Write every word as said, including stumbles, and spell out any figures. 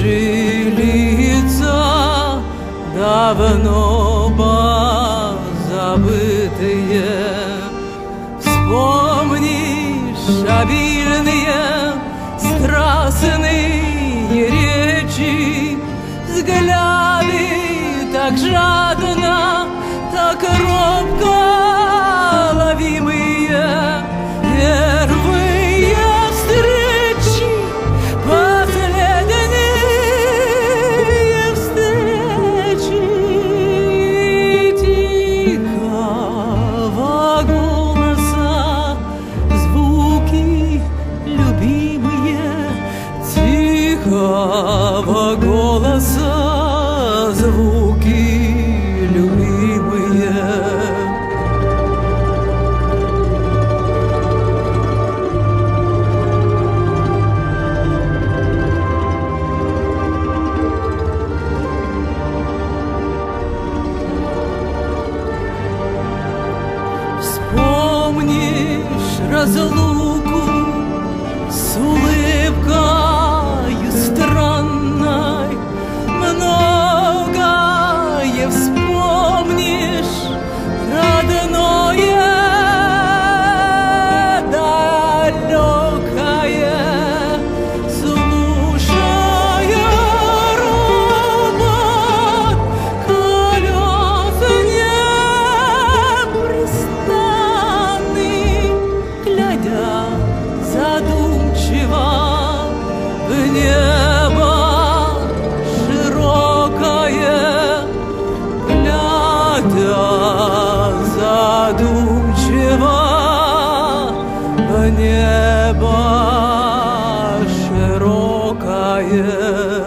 Наши лица давно позабытые, вспомнишь обильные страстные речи, взгляды так жадно, так робко ловимые, первые встречи, последние встречи, тихого голоса звуки любимые, тихого голоса звуки любимые. Вспомнишь разлуку с улыбкою странной, многое вспомнишь родное, далекое, слушая робот колес непрестанный, глядя задумчиво в небо широкое, глядя задумчиво в небо широкое.